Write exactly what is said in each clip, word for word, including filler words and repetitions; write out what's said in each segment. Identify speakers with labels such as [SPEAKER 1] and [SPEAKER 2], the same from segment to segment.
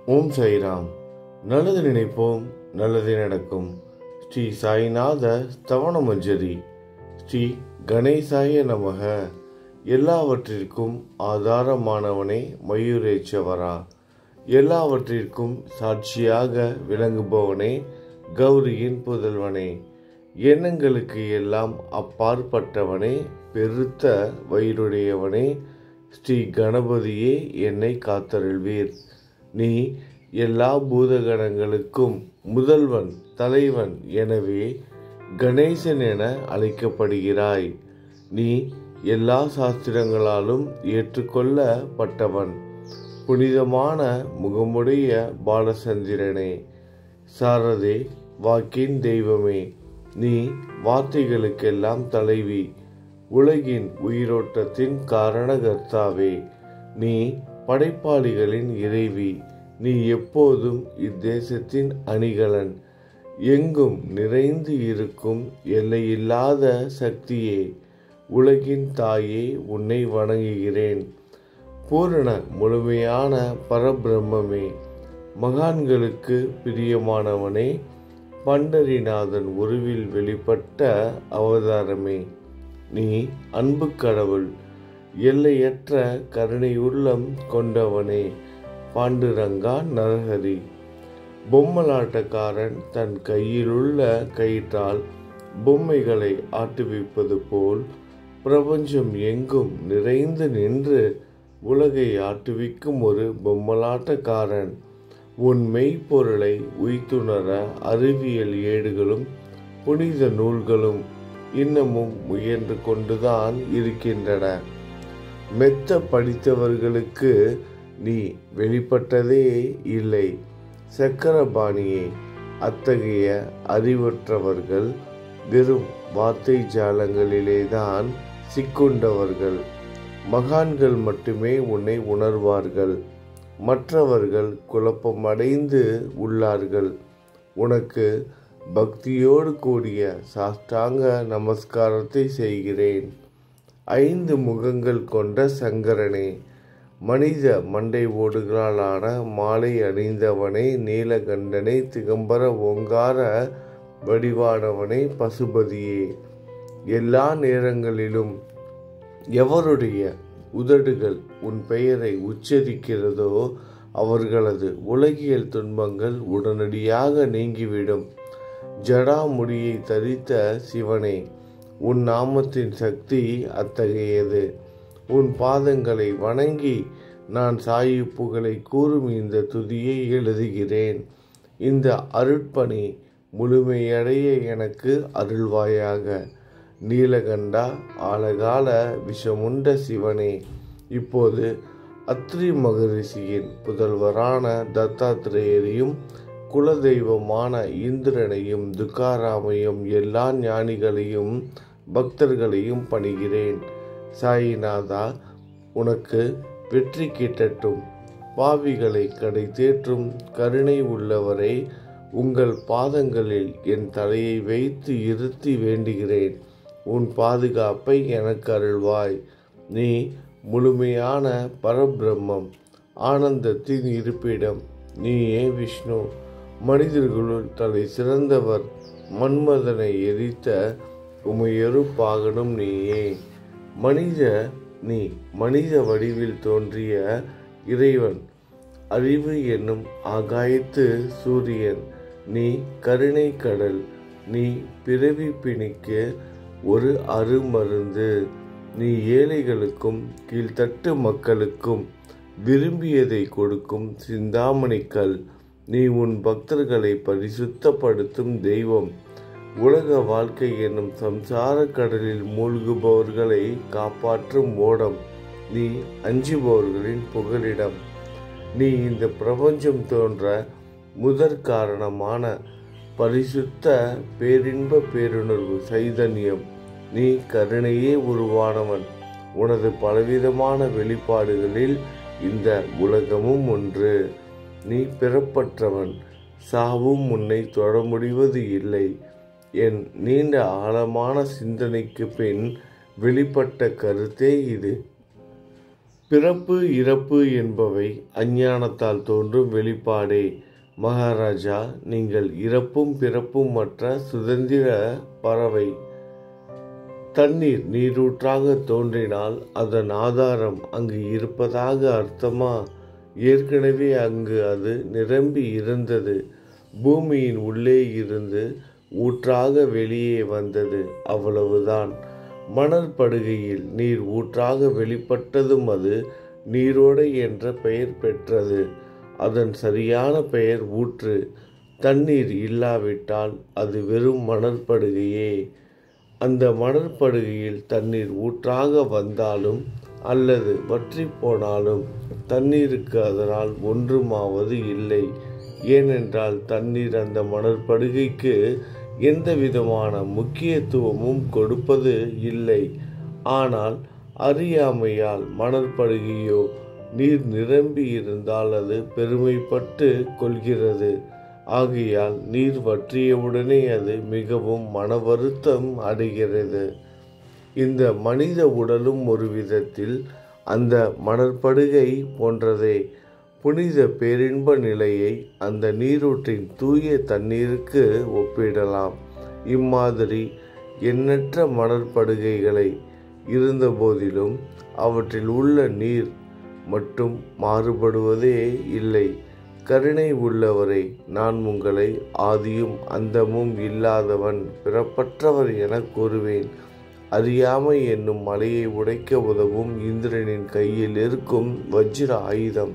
[SPEAKER 1] ஓம் சாய்ராம். நல்லது நினைப்போம், நல்லது நடக்கும். ஸ்ரீ சாய்நாத ஸ்தவன மஞ்சரி. ஸ்ரீ கணேசாய நமக. எல்லாவற்றிற்கும் ஆதாரமானவனே மயூரேச்சவரா. எல்லாவற்றிற்கும் சாட்சியாக விளங்குபவனே கௌரியின் புதல்வனே. எண்ணங்களுக்கு எல்லாம் அப்பாற்பட்டவனே, பெருத்த வயிறுடையவனே, ஸ்ரீ கணபதியே என்னை காத்தருள்வீர். நீ எல்லா பூதகணங்களுக்கும் முதல்வன், தலைவன். எனவே கணேசன் என அழைக்கப்படுகிறாய். நீ எல்லா சாஸ்திரங்களாலும் ஏற்றுக்கொள்ளப்பட்டவன். புனிதமான முகமுடைய பாலச்சந்திரனே, சாரதே, வாக்கின் தெய்வமே, நீ வார்த்தைகளுக்கெல்லாம் தலைவி, உலகின் உயிரோட்டத்தின் காரணகர்த்தாவே, நீ படைப்பாளிகளின் இறைவி, நீ எப்போதும் இத்தேசத்தின் அணிகலன், எங்கும் நிறைந்து இருக்கும் எல்லையில்லாத சக்தியே, உலகின் தாயே, உன்னை வணங்குகிறேன். பூரண முழுமையான பரபிரம்மே, மகான்களுக்கு பிரியமானவனே, பண்டரிநாதன் உருவில் வெளிப்பட்ட அவதாரமே, நீ அன்பு கடவுள், எல்லையற்ற கருணை உள்ளம் கொண்டவனே, பாண்டுரங்கா நரஹரி. பொம்மலாட்டக்காரன் தன் கையிலுள்ள கயிற்றால் பொம்மைகளை ஆட்டுவிப்பது போல் பிரபஞ்சம் எங்கும் நிறைந்து நின்று உலகை ஆட்டுவிக்கும் ஒரு பொம்மலாட்டக்காரன். உன் மெய்ப்பொருளை உய்த்துணர அறிவியல் ஏடுகளும் புனித நூல்களும் இன்னமும் முயன்று கொண்டுதான் இருக்கின்றன. மெத்த படித்தவர்களுக்கு நீ வெளிப்பட்டதே இல்லை. சக்கரபாணியே, அத்தகைய அறிவற்றவர்கள் வெறும் வார்த்தை ஜாலங்களிலேதான் சிக்குண்டவர்கள். மகான்கள் மட்டுமே உன்னை உணர்வார்கள். மற்றவர்கள் குழப்பமடைந்து உள்ளார்கள். உனக்கு பக்தியோடு கூடிய சாஷ்டாங்க நமஸ்காரத்தை செய்கிறேன். ஐந்து முகங்கள் கொண்ட சங்கரனே, மனித மண்டை ஓடுகளாலான மாலை அணிந்தவனே, நீலகண்டனே, திகம்பர ஓங்கார வடிவானவனே, பசுபதியே, எல்லா நேரங்களிலும் எவருடைய உதடுகள் உன் பெயரை உச்சரிக்கிறதோ அவர்களது உலகியல் துன்பங்கள் உடனடியாக நீங்கிவிடும். ஜடாமுடியை தரித்த சிவனே, உன் நாமத்தின் சக்தி அத்தகையது. உன் பாதங்களை வணங்கி நான் சாயிப்புகளை கூறும் இந்த துதியை எழுதுகிறேன். இந்த அருட்பணி முழுமையடைய எனக்கு அருள்வாயாக. நீலகண்டா, ஆலகால விஷமுண்ட சிவனே, இப்போது அத்ரி மகரிஷியின் புதல்வரான தத்தாத்திரேயரையும் குலதெய்வமான இந்திரனையும் துக்காராமையும் எல்லா ஞானிகளையும் பக்தர்களையும் பணிகிறேன். சாயிநாதா, உனக்கு வெற்றி கிட்டட்டும். பாவிகளை கடை தேற்றும் கருணை உள்ளவரை, உங்கள் பாதங்களில் என் தலையை வைத்து இருத்தி வேண்டுகிறேன். உன் பாதுகாப்பை எனக்கு அருள்வாய். நீ முழுமையான பரபிரம்மம், ஆனந்தத்தின் இருப்பிடம். நீயே விஷ்ணு, மனிதர்களுள் தலை சிறந்தவர். மன்மதனை எரித்த உமையொரு பாகனும் நீயே. மனித நீ மனித வடிவில் தோன்றிய இறைவன், அறிவு என்னும் ஆகாயத்து சூரியன். நீ கருணை கடல், நீ பிறவி பிணிக்கு ஒரு அருமருந்து. நீ ஏழைகளுக்கும் கீழ்த்தட்டு மக்களுக்கும் விரும்பியதை கொடுக்கும் சிந்தாமணிக்கல். நீ உன் பக்தர்களை பரிசுத்தப்படுத்தும் தெய்வம். உலக வாழ்க்கை என்னும் சம்சார கடலில் மூழ்குபவர்களை காப்பாற்றும் ஓடம். நீ அஞ்சுபவர்களின் புகலிடம். நீ இந்த பிரபஞ்சம் தோன்ற முதற் காரணமான பரிசுத்த பேரின்ப பேருணர்வு சைதன்யம். நீ கருணையே உருவானவன். உனது பலவிதமான வெளிப்பாடுகளில் இந்த உலகமும் ஒன்று. நீ பிறப்பற்றவன். சாவும் உன்னை தொட முடிவது இல்லை. என் நீண்ட ஆழமான சிந்தனைக்கு பின் வெளிப்பட்ட கருத்தே இது. பிறப்பு இறப்பு என்பவை அஞ்ஞானத்தால் தோன்றும் வெளிப்பாடே. மகாராஜா, நீங்கள் இறப்பும் பிறப்பும் மற்ற சுதந்திர பறவை. தண்ணீர் நீரூற்றாக தோன்றினால் அதன் ஆதாரம் அங்கு இருப்பதாக அர்த்தமா? ஏற்கனவே அங்கு அது நிரம்பி இருந்தது. பூமியின் உள்ளே இருந்து ஊற்றாக வெளியே வந்தது, அவ்வளவுதான். மணற்படுகையில் நீர் ஊற்றாக வெளிப்பட்டதும் அது நீரோடை என்ற பெயர் பெற்றது. அதன் சரியான பெயர் ஊற்று. தண்ணீர் இல்லாவிட்டால் அது வெறும் மணற்படுகையே. அந்த மணற்படுகையில் தண்ணீர் ஊற்றாக வந்தாலும் அல்லது வற்றி போனாலும் தண்ணீருக்கு அதனால் ஒன்றுமாவது இல்லை. ஏனென்றால் தண்ணீர் அந்த மணற்படுகைக்கு எந்த விதமான முக்கியத்துவமும் கொடுப்பது இல்லை. ஆனால் அறியாமையால் மணற்படுகையோ நீர் நிரம்பி இருந்தால் அது பெருமைப்பட்டு கொள்கிறது. ஆகையால் நீர் வற்றியவுடனே அது மிகவும் மன வருத்தம் அடைகிறது. இந்த மனித உடலும் ஒரு விதத்தில் அந்த மணற்படுகை போன்றதே. புனித பேரின்ப நிலையை அந்த நீரூற்றின் தூய தண்ணீருக்கு ஒப்பிடலாம். இம்மாதிரி எண்ணற்ற மணற்படுகைகளை இருந்த போதிலும் அவற்றில் உள்ள நீர் மட்டும் மாறுபடுவதே இல்லை. கருணை உள்ளவரை, நான் உங்களை ஆதியும் அந்தமும் இல்லாதவன், பிறப்பற்றவர் என கூறுவேன். அறியாமை என்னும் மலையை உடைக்க உதவும் இந்திரனின் கையில் இருக்கும் வஜ்ர ஆயுதம்.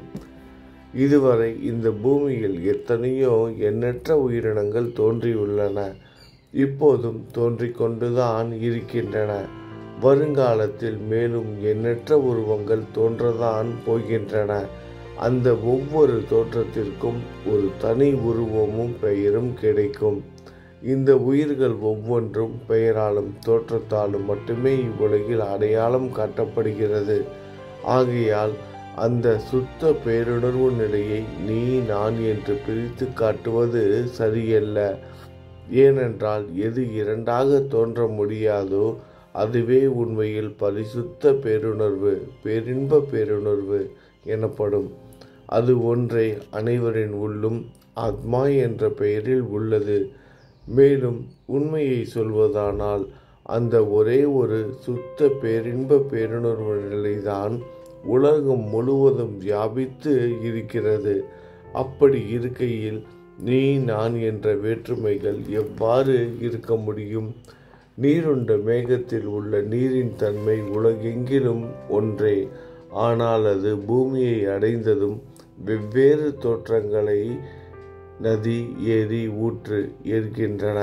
[SPEAKER 1] இதுவரை இந்த பூமியில் எத்தனையோ எண்ணற்ற உயிரினங்கள் தோன்றியுள்ளன, இப்போதும் தோன்றிக்கொண்டுதான் இருக்கின்றன. வருங்காலத்தில் மேலும் எண்ணற்ற உருவங்கள் தோன்றதான் போகின்றன. அந்த ஒவ்வொரு தோற்றத்திற்கும் ஒரு தனி உருவமும் பெயரும் கிடைக்கும். இந்த உயிர்கள் ஒவ்வொன்றும் பெயராலும் தோற்றத்தாலும் மட்டுமே இவ்வுலகில் அடையாளம் காட்டப்படுகிறது. ஆகையால் அந்த சுத்த பேருணர்வு நிலையை நீ நான் என்று பிரித்து காட்டுவது சரியல்ல. ஏனென்றால் எது இரண்டாக தோன்ற முடியாதோ அதுவே உண்மையில் பரிசுத்த பேருணர்வு, பேரின்ப பேருணர்வு எனப்படும். அது ஒன்றே அனைவரின் உள்ளும் ஆத்மா என்ற பெயரில் உள்ளது. மேலும் உண்மையை சொல்வதானால் அந்த ஒரே ஒரு சுத்த பேரின்ப பேருணர்வு நிலைதான் உலகம் முழுவதும் வியாபித்து இருக்கிறது. அப்படி இருக்கையில் நீ நான் என்ற வேற்றுமைகள் எவ்வாறு இருக்க முடியும்? நீருண்ட மேகத்தில் உள்ள நீரின் தன்மை உலகெங்கிலும் ஒன்றே. ஆனால் அது பூமியை அடைந்ததும் வெவ்வேறு தோற்றங்களை நதி, ஏரி, ஊற்று ஏற்கின்றன.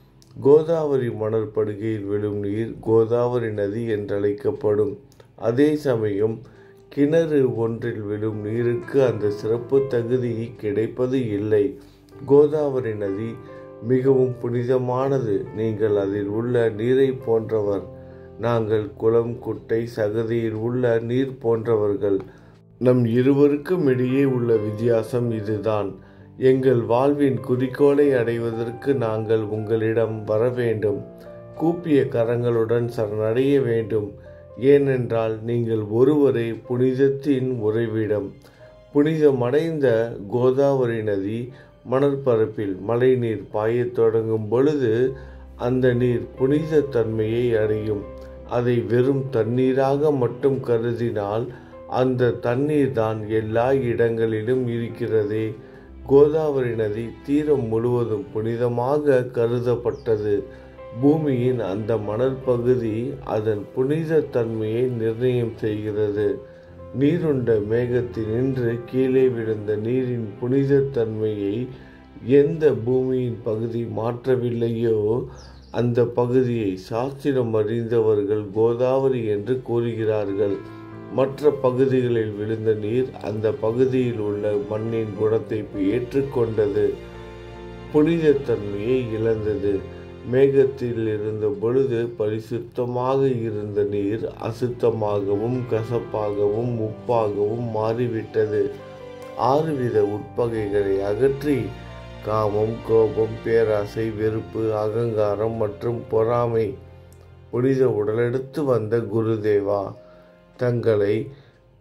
[SPEAKER 1] கோதாவரி மணற்படுகையில் விழும் நீர் கோதாவரி நதி என்றழைக்கப்படும். அதே சமயம் கிணறு ஒன்றில் விழும் நீருக்கு அந்த சிறப்பு தகுதி கிடைப்பது இல்லை. கோதாவரி நதி மிகவும் புனிதமானது. நீங்கள் அதில் உள்ள நீரை போன்றவர். நாங்கள் குளம், குட்டை, சகதியில் உள்ள நீர் போன்றவர்கள். நம் இருவருக்கும் இடையே உள்ள வித்தியாசம் இதுதான். எங்கள் வாழ்வின் குறிக்கோளை அடைவதற்கு நாங்கள் உங்களிடம் வர வேண்டும். கூப்பிய கரங்களுடன் சரணடைய வேண்டும். ஏனென்றால் நீங்கள் ஒருவரே புனிதத்தின் உறைவிடம். புனிதமடைந்த கோதாவரி நதி மணற்பரப்பில் மழை நீர் பாயத் தொடங்கும் பொழுது அந்த நீர் புனித தன்மையை அடையும். அதை வெறும் தண்ணீராக மட்டும் கருதினால் அந்த தண்ணீர் தான் எல்லா இடங்களிலும் இருக்கிறதே. கோதாவரி நதி தீரம் முழுவதும் புனிதமாக கருதப்பட்டது. பூமியின் அந்த மணல் பகுதி அதன் புனித தன்மையை நிர்ணயம் செய்கிறது. நீருண்ட மேகத்தினின்று கீழே விழுந்த நீரின் புனித தன்மையை எந்த பூமியின் பகுதி மாற்றவில்லையோ அந்த பகுதியை சாஸ்திரம் அறிந்தவர்கள் கோதாவரி என்று கூறுகிறார்கள். மற்ற பகுதிகளில் விழுந்த நீர் அந்த பகுதியில் உள்ள மண்ணின் குணத்தை ஏற்றுக்கொண்டது, புனித தன்மையை இழந்தது. மேகத்தில் இருந்த பொழுது பரிசுத்தமாக இருந்த நீர் அசுத்தமாகவும் கசப்பாகவும் உப்பாகவும் மாறிவிட்டது. ஆறுவித உட்பகைகளை அகற்றி காமம், கோபம், பேராசை, வெறுப்பு, அகங்காரம் மற்றும் பொறாமை புனித உடலெடுத்து வந்த குருதேவா, தங்களை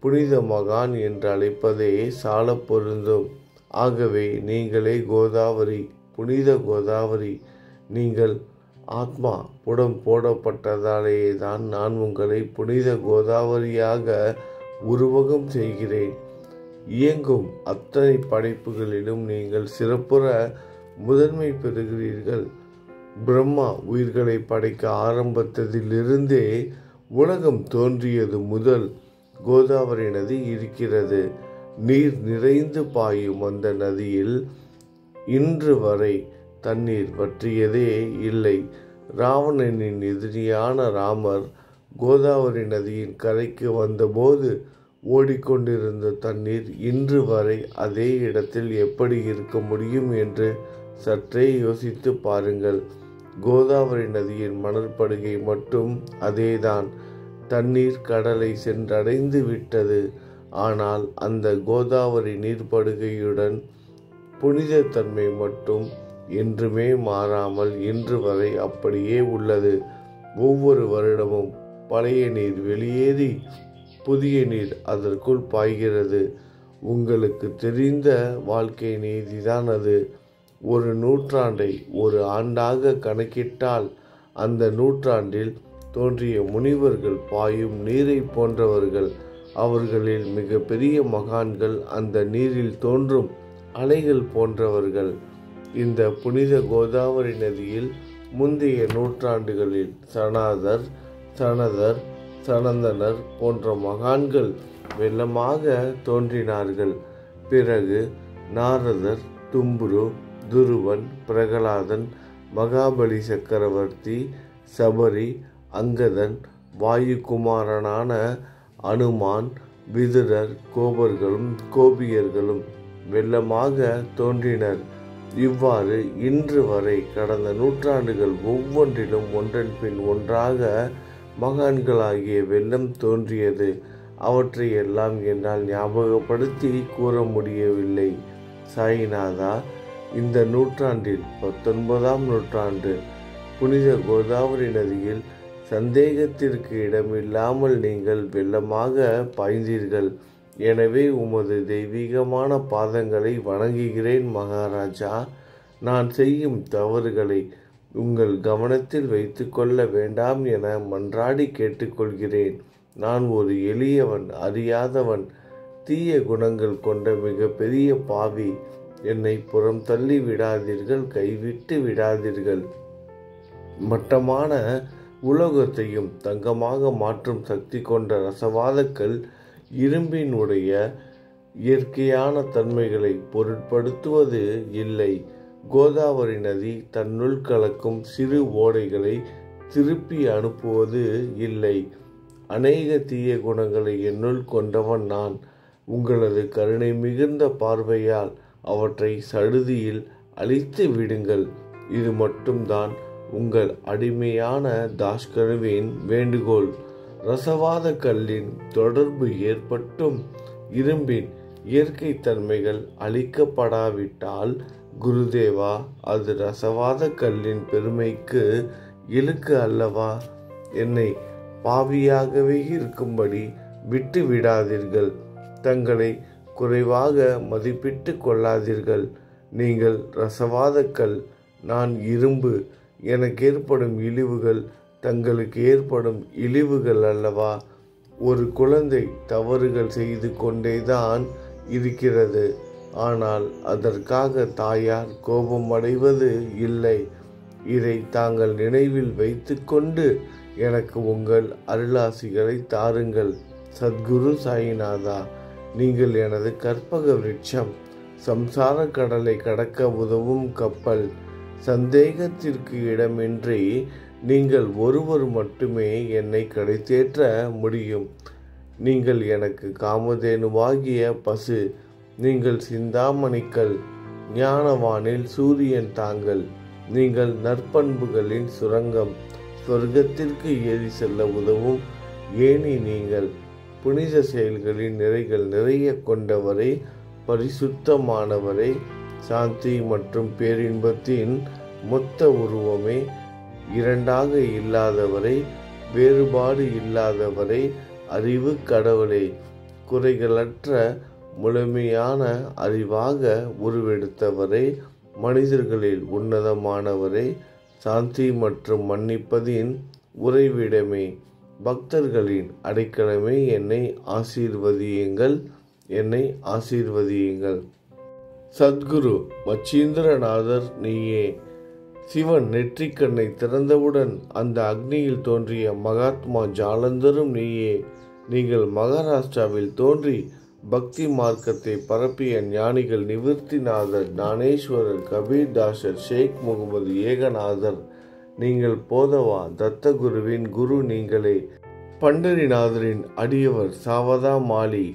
[SPEAKER 1] புனித மகான் என்று அழைப்பதே சால பொருந்தும். ஆகவே நீங்களே கோதாவரி, புனித கோதாவரி. நீங்கள் ஆத்மா புடம் போடப்பட்டதாலேயே தான் நான் உங்களை புனித கோதாவரியாக உருவகம் செய்கிறேன். இயங்கும் அத்தனை படைப்புகளிலும் நீங்கள் சிறப்புற முதன்மை பெறுகிறீர்கள். பிரம்மா உயிர்களை படைக்க ஆரம்பித்ததிலிருந்தே உலகம் தோன்றியது முதல் கோதாவரி நதி இருக்கிறது. நீர் நிறைந்து பாயும் அந்த நதியில் இன்று வரை தண்ணீர் வற்றியதே இல்லை. ராவணனின் எதிரியான ராமர் கோதாவரி நதியின் கரைக்கு வந்தபோது ஓடிக்கொண்டிருந்த தண்ணீர் இன்று வரை அதே இடத்தில் எப்படி இருக்க முடியும் என்று சற்றே யோசித்து பாருங்கள். கோதாவரி நதியின் மணற்படுகை மட்டும் அதேதான். தண்ணீர் கடலை சென்றடைந்து விட்டது. ஆனால் அந்த கோதாவரி நீர்ப்படுகையுடன் புனித தன்மை மட்டும் என்றுமே மாறாமல் இன்று வரை அப்படியே உள்ளது. ஒவ்வொரு வருடமும் பழைய நீர் வெளியேறி புதிய நீர் அதற்குள் பாய்கிறது. உங்களுக்கு தெரிந்த வாழ்க்கை நீதிதான் அது. ஒரு நூற்றாண்டை ஒரு ஆண்டாக கணக்கிட்டால் அந்த நூற்றாண்டில் தோன்றிய முனிவர்கள் பாயும் நீரை போன்றவர்கள். அவர்களில் மிக பெரிய மகான்கள் அந்த நீரில் தோன்றும் அலைகள் போன்றவர்கள். இந்த புனித கோதாவரி நதியில் முந்தைய நூற்றாண்டுகளில் சனாதர், சனதர், சனந்தனர் போன்ற மகான்கள் வெள்ளமாக தோன்றினார்கள். பிறகு நாரதர், தும்புரு, துருவன், பிரகலாதன், மகாபலி சக்கரவர்த்தி, சபரி, அங்கதன், வாயுகுமாரனான அனுமான், விதுரர், கோபர்களும் கோபியர்களும் வெள்ளமாக தோன்றினர். இவ்வாறு இன்று வரை கடந்த நூற்றாண்டுகள் ஒவ்வொன்றிலும் ஒன்றன் பின் ஒன்றாக மகான்களாகிய வெள்ளம் தோன்றியது. அவற்றை எல்லாம் என்னால் ஞாபகப்படுத்தி கூற முடியவில்லை. சாயிநாதா, இந்த நூற்றாண்டில் பத்தொன்பதாம் நூற்றாண்டு புனித கோதாவரி நதியில் சந்தேகத்திற்கு இடமில்லாமல் நீங்கள் வெள்ளமாக பாய்ந்தீர்கள். எனவே உமது தெய்வீகமான பாதங்களை வணங்குகிறேன் மகாராஜா. நான் செய்யும் தவறுகளை உங்கள் கவனத்தில் வைத்து கொள்ள வேண்டாம் என மன்றாடி கேட்டுக்கொள்கிறேன். நான் ஒரு எளியவன், அறியாதவன், தீய குணங்கள் கொண்ட மிக பெரிய பாவி. என்னை புறம் தள்ளி விடாதீர்கள், கைவிட்டு விடாதீர்கள். மட்டமான உலோகத்தையும் தங்கமாக மாற்றும் சக்தி கொண்ட ரசவாதக்கல் இரும்பினுடைய இயற்கையான தன்மைகளை பொருட்படுத்துவது இல்லை. கோதாவரி நதி தன்னுள் கலக்கும் சிறு ஓடைகளை திருப்பி அனுப்புவது இல்லை. அநேக தீய குணங்களை என்னுள் கொண்டவன் நான். உங்களது கருணை மிகுந்த பார்வையால் அவற்றை சடுதியில் அழித்து விடுங்கள். இது மட்டும்தான் உங்கள் அடிமையான தாஷ்கருவின் வேண்டுகோள். ரசவாத கல்லின் தொடர்பு ஏற்பட்டும் இரும்பின் இயற்கை தன்மைகள் அழிக்கப்படாவிட்டால் குருதேவா, அது ரசவாத கல்லின் பெருமைக்கு இழுக்கு அல்லவா? என்னை பாவியாகவே இருக்கும்படி விட்டு விடாதீர்கள். தங்களை குறைவாக மதிப்பிட்டு கொள்ளாதீர்கள். நீங்கள் ரசவாதக்கல், நான் இரும்பு. எனக்கு ஏற்படும் இழிவுகள் தங்களுக்கு ஏற்படும் இழிவுகள் அல்லவா? ஒரு குழந்தை தவறுகள் செய்து கொண்டேதான் இருக்கிறது. ஆனால் அதற்காக தாயார் கோபம் அடைவது இல்லை. இதை தாங்கள் நினைவில் வைத்து கொண்டு எனக்கு உங்கள் அருளாசிகளை தாருங்கள். சத்குரு சாயிநாதா, நீங்கள் எனது கற்பக விருட்சம், சம்சார கடலை கடக்க உதவும் கப்பல். சந்தேகத்திற்கு இடமின்றி நீங்கள் ஒருவர் மட்டுமே என்னை கடைத்தேற்ற முடியும். நீங்கள் எனக்கு காமதேனுவாகிய பசு. நீங்கள் சிந்தாமணிக்கல். ஞானவானில் சூரியன் தாங்கள். நீங்கள் நற்பண்புகளின் சுரங்கம். சொர்க்கத்திற்கு ஏறி செல்ல உதவும் ஏனி நீங்கள். புனித செயல்களின் நிறைகள் நிறைய கொண்டவரே, பரிசுத்தமானவரே, சாந்தி மற்றும் பேரின்பத்தின் மொத்த உருவமே, இரண்டாக இல்லாதவரே, வேறுபாடு இல்லாதவரே, அறிவு கடவுளே, குறைகளற்ற முழுமையான அறிவாக உருவெடுத்தவரே, மனிதர்களில் உன்னதமானவரே, சாந்தி மற்றும் மன்னிப்பதின் உறைவிடமே, பக்தர்களின் அடைக்கலமே, என்னை ஆசீர்வதியுங்கள், என்னை ஆசீர்வதியுங்கள். சத்குரு மச்சீந்திரநாதர் நீயே. சிவன் நெற்றிக்கண்ணை திறந்தவுடன் அந்த அக்னியில் தோன்றிய மகாத்மா ஜாலந்தரும் நீயே. நீங்கள் மகாராஷ்டிராவில் தோன்றி பக்தி மார்க்கத்தை பரப்பிய ஞானிகள் நிவர்த்திநாதர், ஞானேஸ்வரர், கபீர்தாசர், ஷேக் முகமது ஏகநாதர். நீங்கள் போதவா தத்தகுருவின் குரு நீங்களே. பண்டரிநாதரின் அடியவர் சாவதா மாலி.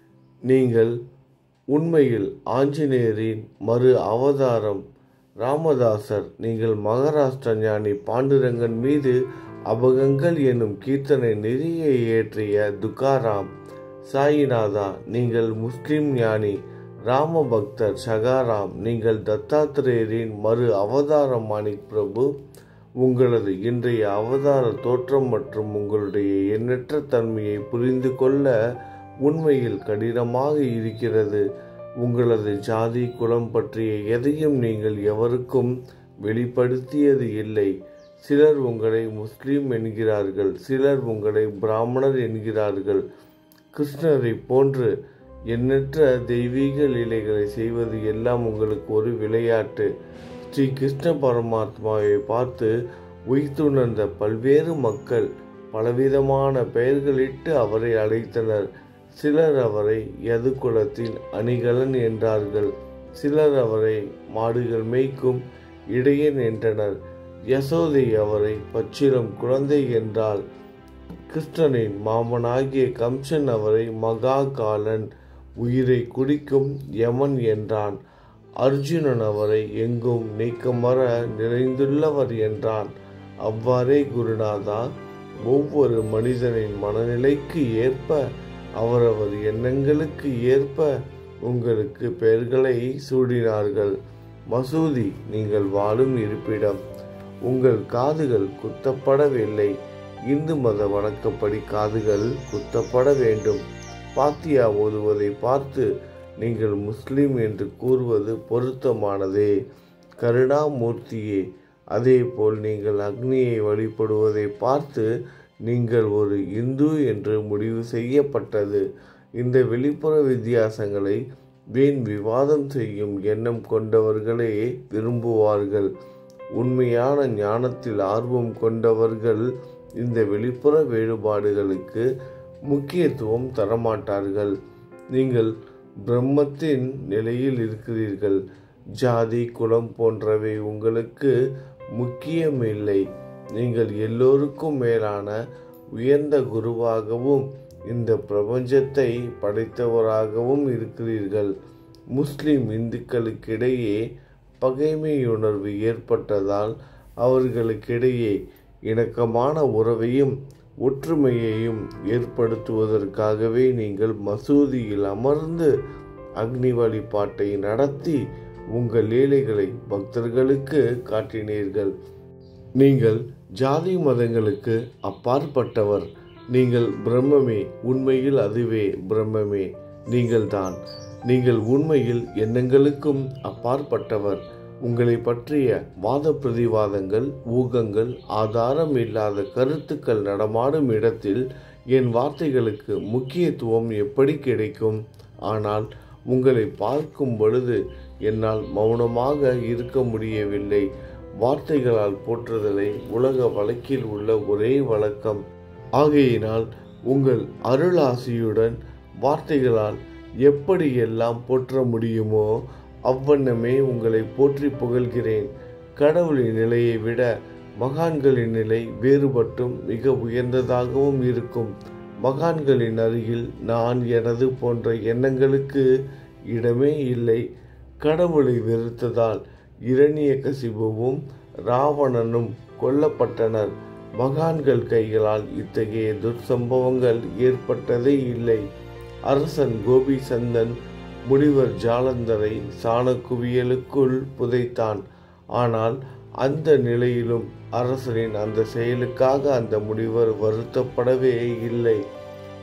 [SPEAKER 1] நீங்கள் உண்மையில் ஆஞ்சநேயரின் மறு அவதாரம். ராமதாசர், நீங்கள் மகாராஷ்டிர ஞானி பாண்டுரங்கன் மீது அபகங்கள் எனும் கீர்த்தனை நிறைய இயற்றிய துக்காராம். சாயிநாதா, நீங்கள் முஸ்லிம் ஞானி. ராம பக்தர் சகாராம், நீங்கள் தத்தாத்திரேயரின் மறு அவதாரம். மாணிக் பிரபு, உங்களது இன்றைய அவதார தோற்றம் மற்றும் உங்களுடைய எண்ணற்ற தன்மையை புரிந்து கொள்ள உண்மையில் கடினமாக இருக்கிறது. உங்களது ஜாதி குலம் பற்றிய எதையும் நீங்கள் எவருக்கும் வெளிப்படுத்தியது இல்லை. சிலர் உங்களை முஸ்லீம் என்கிறார்கள், சிலர் உங்களை பிராமணர் என்கிறார்கள். கிருஷ்ணரை போன்று எண்ணற்ற தெய்வீக லீலைகளை செய்வது எல்லாம் உங்களுக்கு ஒரு விளையாட்டு. ஸ்ரீ கிருஷ்ண பரமாத்மாவை பார்த்து உய்த்துணர்ந்த பல்வேறு மக்கள் பலவிதமான பெயர்களிட்டு அவரை அழைத்தனர். சிலர் அவரை யது குலத்தின் அணிகலன் என்றார்கள், சிலர் அவரை மாடுகள் மேய்க்கும் இடையன் என்றனர். யசோதை அவரை பச்சிலம் குழந்தை என்றாள். கிருஷ்ணனின் மாமனாகிய கம்சன் அவரை மகா காலன், உயிரை குடிக்கும் யமன் என்றான். அர்ஜுனன் அவரை எங்கும் நீக்கமர நிறைந்துள்ளவர் என்றான். அவ்வாறே குருநாதா, ஒவ்வொரு மனிதனின் மனநிலைக்கு ஏற்ப, அவரவர் எண்ணங்களுக்கு ஏற்ப உங்களுக்கு பெயர்களை சூடினார்கள். மசூதி நீங்கள் வாழும் இருப்பிடம். உங்கள் காதுகள் குத்தப்படவில்லை. இந்து மத வணக்கப்படி காதுகள் குத்தப்பட வேண்டும். பாத்தியா ஓதுவதை பார்த்து நீங்கள் முஸ்லிம் என்று கூறுவது பொருத்தமானதே. கருணாமூர்த்தியே, அதேபோல் நீங்கள் அக்னியை வழிபடுவதை பார்த்து நீங்கள் ஒரு இந்து என்று முடிவு செய்யப்பட்டது. இந்த வெளிப்புற வித்தியாசங்களை வீண் விவாதம் செய்யும் எண்ணம் கொண்டவர்களே விரும்புவார்கள். உண்மையான ஞானத்தில் ஆர்வம் கொண்டவர்கள் இந்த வெளிப்புற வேறுபாடுகளுக்கு முக்கியத்துவம் தரமாட்டார்கள். நீங்கள் பிரம்மத்தின் நிலையில் இருக்கிறீர்கள். ஜாதி குலம் போன்றவை உங்களுக்கு முக்கியமில்லை. நீங்கள் எல்லோருக்கும் மேலான உயர்ந்த குருவாகவும் இந்த பிரபஞ்சத்தை படைத்தவராகவும் இருக்கிறீர்கள். முஸ்லிம் இந்துக்களுக்கிடையே பகைமையுணர்வு ஏற்பட்டதால் அவர்களுக்கிடையே இணக்கமான உறவையும் ஒற்றுமையையும் ஏற்படுத்துவதற்காகவே நீங்கள் மசூதியில் அமர்ந்து அக்னி வழிபாட்டை நடத்தி உங்கள் லீலைகளை பக்தர்களுக்கு காட்டினீர்கள். நீங்கள் ஜாதி மதங்களுக்கு அப்பாற்பட்டவர். நீங்கள் பிரம்மமே. உண்மையில் அதுவே பிரம்மமே நீங்கள்தான். நீங்கள் உண்மையில் எண்ணங்களுக்கும் அப்பாற்பட்டவர். உங்களை பற்றிய வாத பிரதிவாதங்கள், ஊகங்கள், ஆதாரம் இல்லாத கருத்துக்கள் நடமாடும் இடத்தில் என் வார்த்தைகளுக்கு முக்கியத்துவம் எப்படி கிடைக்கும்? ஆனால் உங்களை பார்க்கும் பொழுது என்னால் மௌனமாக இருக்க முடியவில்லை. வார்த்தைகளால் போற்றுதலை உலக வழக்கில் உள்ள ஒரே வழக்கம். ஆகையினால் உங்கள் அருளாசியுடன் வார்த்தைகளால் எப்படியெல்லாம் போற்ற முடியுமோ அவ்வண்ணமே உங்களை போற்றி புகழ்கிறேன். கடவுளின் நிலையை விட மகான்களின் நிலை வேறுபட்டும் மிக உயர்ந்ததாகவும் இருக்கும். மகான்களின் அருகில் நான், எனது போன்ற எண்ணங்களுக்கு இடமே இல்லை. கடவுளை வெறுத்ததால் இரணியகசிபுவும் ராவணனும் கொல்லப்பட்டனர். மகான்கள் கைகளால் இத்தகைய துர்சம்பவங்கள் ஏற்பட்டதே இல்லை. அரசன் கோபிசந்தன் முனிவர் ஜாலந்தரை சாண குவியலுக்குள் புதைத்தான். ஆனால் அந்த நிலையிலும் அரசனின் அந்த செயலுக்காக அந்த முனிவர் வருத்தப்படவே இல்லை.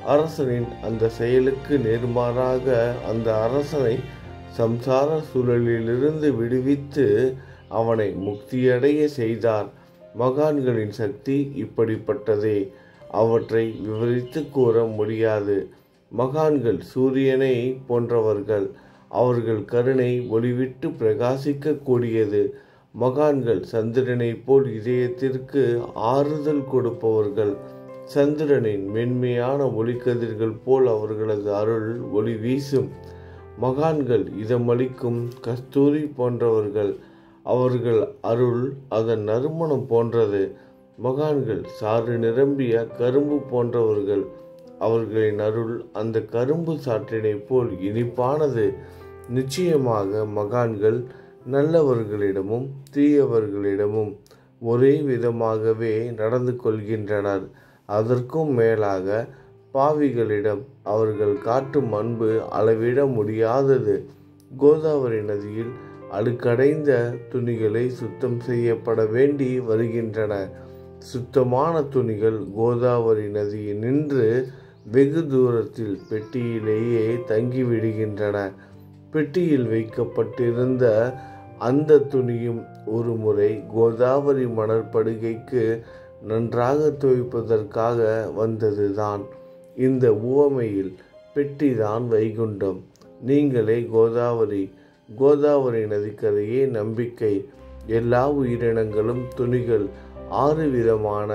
[SPEAKER 1] அரசனின் அந்த செயலுக்கு நேர்மாறாக அந்த அரசனை சம்சார சூழலிலிருந்து விடுவித்து அவனை முக்தியடைய செய்தார். மகான்களின் சக்தி இப்படிப்பட்டதே. அவற்றை விவரித்து கூற முடியாது. மகான்கள் சூரியனை போன்றவர்கள். அவர்கள் கருணை ஒளிவிட்டு பிரகாசிக்க கூடியது. மகான்கள் சந்திரனை போல் இதயத்திற்கு ஆறுதல் கொடுப்பவர்கள். சந்திரனின் மென்மையான ஒளிக்கதிர்கள் போல் அவர்களது அருள் ஒளி வீசும். மகான்கள் இதமளிக்கும் கஸ்தூரி போன்றவர்கள். அவர்கள் அருள் அதன் நறுமணம் போன்றது. மகான்கள் சாறு நிரம்பிய கரும்பு போன்றவர்கள். அவர்களின் அருள் அந்த கரும்பு சாற்றினை போல் இனிப்பானது. நிச்சயமாக மகான்கள் நல்லவர்களிடமும் தீயவர்களிடமும் ஒரே விதமாகவே நடந்து கொள்கின்றனர். அதற்கும் மேலாக பாவிகளிடம் அவர்கள் காட்டும் அன்பு அளவிட முடியாதது. கோதாவரி நதியில் அழுக்கடைந்த துணிகளை சுத்தம் செய்யப்பட வேண்டி வருகின்றன. சுத்தமான துணிகள் கோதாவரி நதியில் நின்று வெகு தூரத்தில் பெட்டியிலேயே தங்கிவிடுகின்றன. பெட்டியில் வைக்கப்பட்டிருந்த அந்த துணியும் ஒரு முறை கோதாவரி மணற்படுகைக்கு நன்றாக துவைப்பதற்காக வந்ததுதான். இந்த உவமையில் பெட்டிதான் வைகுண்டம். நீங்களே கோதாவரி. கோதாவரி நதிக்கரையே நம்பிக்கை. எல்லா உயிரினங்களும் துணிகள். ஆறு விதமான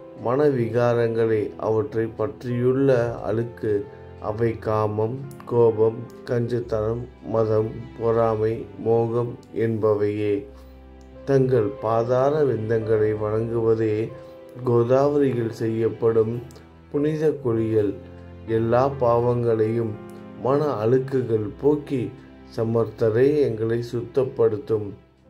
[SPEAKER 1] மனவிகாரங்களே அவற்றை பற்றியுள்ள அழுக்கு. அவை காமம், கோபம், கஞ்சத்தனம், மதம், பொறாமை, மோகம் என்பவையே. தங்கள் பாதார விந்தங்களை வணங்குவதே கோதாவரியில் செய்யப்படும் புனித குளியல். எல்லா பாவங்களையும் மன அழுக்குகள் போக்கி சமர்த்தரே எங்களை சுத்தப்படுத்தும்.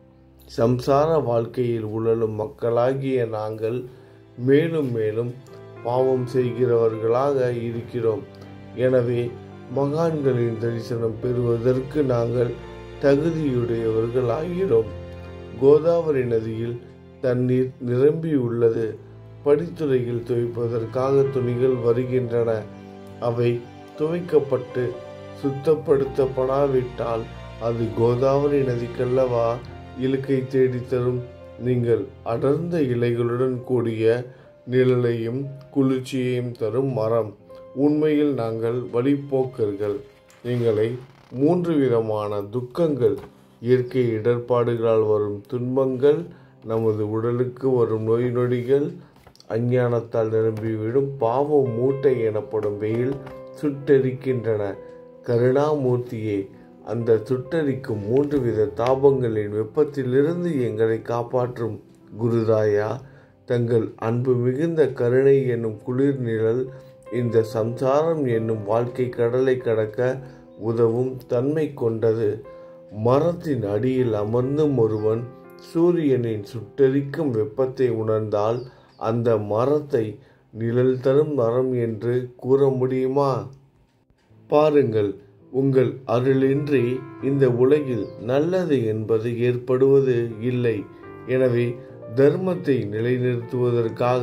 [SPEAKER 1] சம்சார வாழ்க்கையில் உழலும் மக்களாகிய நாங்கள் மேலும் மேலும் பாவம் செய்கிறவர்களாக இருக்கிறோம். எனவே மகான்களின் தரிசனம் பெறுவதற்கு நாங்கள் தகுதியுடையவர்கள் ஆகிறோம். கோதாவரி நதியில் தண்ணீர் நிரம்பி உள்ளது. படித்துறையில் துவைப்பதற்காக துணிகள் வருகின்றன. அவை துவைக்கப்பட்டு சுத்தப்படுத்தப்படாவிட்டால் அது கோதாவரி நதிக்கல்லவா இழுக்கை தேடித்தரும். நீங்கள் அடர்ந்த இலைகளுடன் கூடிய நிழலையும் குளிர்ச்சியையும் தரும் மரம். உண்மையில் நாங்கள் வழிப்போக்கர்கள். எங்களை மூன்று விதமான துக்கங்கள், இயற்கை இடர்பாடுகளால் வரும் துன்பங்கள், நமது உடலுக்கு வரும் நோய் நொடிகள், அஞ்ஞானத்தால் நிரம்பிவிடும் பாவம் மூட்டை எனப்படும் வெயில் சுட்டெரிக்கின்றன. கருணாமூர்த்தியே, அந்த சுட்டெரிக்கும் மூன்று வித தாபங்களின் வெப்பத்திலிருந்து எங்களை காப்பாற்றும் குருதாயா, தங்கள் அன்பு மிகுந்த கருணை என்னும் குளிர் நிழல் இந்த சம்சாரம் என்னும் வாழ்க்கை கடலை கடக்க உதவும் தன்மை கொண்டது. மரத்தின் அடியில் அமர்ந்தும் ஒருவன் சூரியனின் சுட்டெரிக்கும் வெப்பத்தை உணர்ந்தால் அந்த மரத்தை நிழல் தரும் மரம் என்று கூற முடியுமா? பாருங்கள், உங்கள் அருளின்றி இந்த உலகில் நல்லது என்பது ஏற்படுவது இல்லை. எனவே தர்மத்தை நிலைநிறுத்துவதற்காக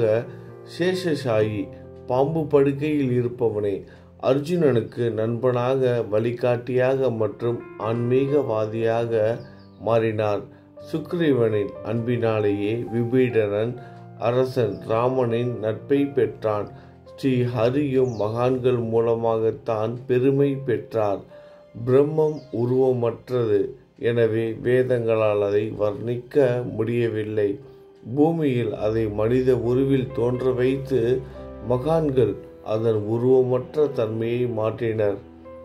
[SPEAKER 1] சேஷசாயி பாம்பு படுக்கையில் இருப்பவனே, அர்ஜுனனுக்கு நண்பனாக, வழிகாட்டியாக மற்றும் ஆன்மீகவாதியாக மாறினார். சுக்ரீவனின் அன்பினாலேயே விபீடனன் அரசன் ராமனின் நட்பை பெற்றான். ஸ்ரீ ஹரியும் மகான்கள் மூலமாகத்தான் பெருமை பெற்றார். பிரம்மம் உருவமற்றது. எனவே வேதங்களால் அதை வர்ணிக்க முடியவில்லை. பூமியில் அதை மனித உருவில் தோன்ற வைத்து மகான்கள் அதன் உருவமற்ற தன்மையை மாற்றினர்.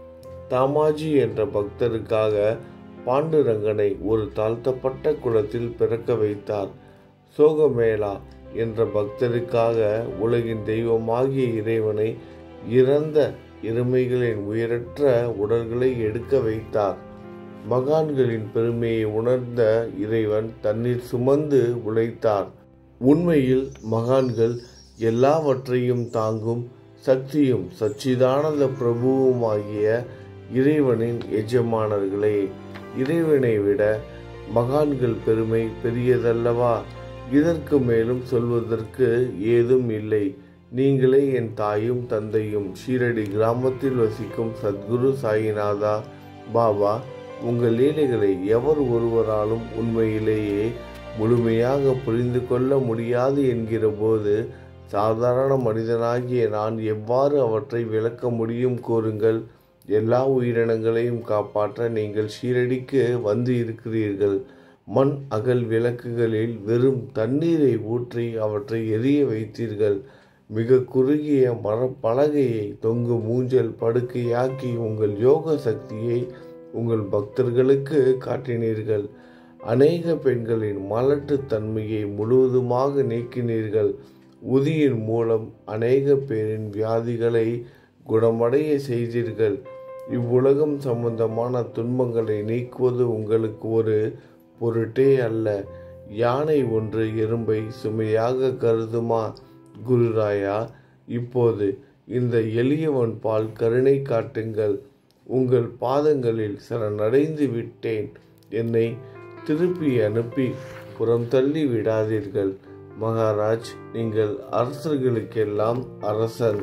[SPEAKER 1] தாமாஜி என்ற பக்தருக்காக பாண்டுரங்கனை ஒரு தாழ்த்தப்பட்ட குலத்தில் பிறக்க வைத்தார். சோகமேளா என்ற பக்தருக்காக உலகின் தெய்வமாகிய இறைவனை இறந்த எருமைகளின் உயிரற்ற உடல்களை எடுக்க வைத்தார். மகான்களின் பெருமையை உணர்ந்த இறைவன் தண்ணீர் சுமந்து உழைத்தார். உண்மையில் மகான்கள் எல்லாவற்றையும் தாங்கும் சக்தியும் சச்சிதானந்த பிரபுவுமாகிய இறைவனின் எஜமானர்களே. இறைவனை விட மகான்கள் பெருமை பெரியதல்லவா? இதற்கு மேலும் சொல்வதற்கு ஏதும் இல்லை. நீங்களே என் தாயும் தந்தையும். ஷீரடி கிராமத்தில் வசிக்கும் சத்குரு சாயிநாதா பாபா, உங்கள் லீலைகளை எவர் ஒருவராலும் உண்மையிலேயே முழுமையாக புரிந்து கொள்ள முடியாது என்கிற போது சாதாரண மனிதனாகிய நான் எவ்வாறு அவற்றை விளக்க முடியும் கூறுங்கள். எல்லா உயிரினங்களையும் காப்பாற்ற நீங்கள் ஷீரடிக்கு வந்து இருக்கிறீர்கள். மண் அகல் விளக்குகளில் வெறும் தண்ணீரை ஊற்றி அவற்றை எரிய வைத்தீர்கள். மிக குறுகிய மரப்பலகையை தொங்கு மூஞ்சல் படுக்கையாக்கி உங்கள் யோக சக்தியை உங்கள் பக்தர்களுக்கு காட்டினீர்கள். அநேக பெண்களின் மலட்டு தன்மையை முழுவதுமாக நீக்கினீர்கள். உதியின் மூலம் அநேக பேரின் வியாதிகளை குணமடைய செய்தீர்கள். இவ்வுலகம் சம்பந்தமான துன்பங்களை நீக்குவது உங்களுக்கு ஒரு பொருட்டே அல்ல. யானை ஒன்று எறும்பை சுமையாக கருதுமா? குருராயா, இப்போது இந்த எளியவன் பால் கருணை காட்டுங்கள். உங்கள் பாதங்களில் சரணடைந்து விட்டேன். என்னை திருப்பி அனுப்பி புறம் தள்ளி விடாதீர்கள். மகாராஜ், நீங்கள் அரசர்களுக்கெல்லாம் அரசன்.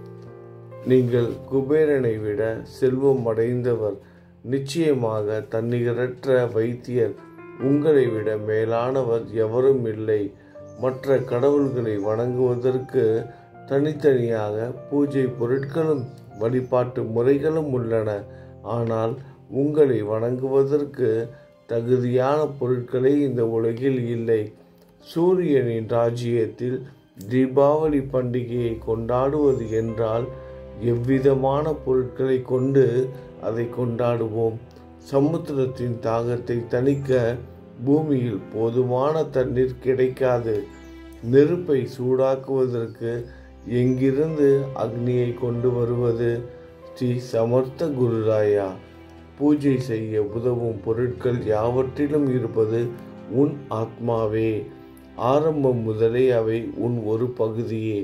[SPEAKER 1] நீங்கள் குபேரனை விட செல்வம் அடைந்தவர். நிச்சயமாக தன்னிகரற்ற வைத்தியர். உங்களை விட மேலானவர் எவரும் இல்லை. மற்ற கடவுள்களை வணங்குவதற்கு தனித்தனியாக பூஜை பொருட்களும் வழிபாட்டு முறைகளும் உள்ளன. ஆனால் உங்களை வணங்குவதற்கு தகுதியான பொருட்களே இந்த உலகில் இல்லை. சூரியனின் ராஜ்யத்தில் தீபாவளி பண்டிகையை கொண்டாடுவது என்றால் எவ்விதமான பொருட்களை கொண்டு அதை கொண்டாடுவோம்? சமுத்திரத்தின் தாகத்தை தணிக்க பூமியில் போதுமான தண்ணீர் கிடைக்காது. நெருப்பை சூடாக்குவதற்கு எங்கிருந்து அக்னியை கொண்டு வருவது? ஸ்ரீ சமர்த்த குருராயா, பூஜை செய்ய உதவும் பொருட்கள் யாவற்றிலும் இருப்பது உன் ஆத்மாவே. ஆரம்பம் முதலே அவை உன் ஒரு பகுதியே.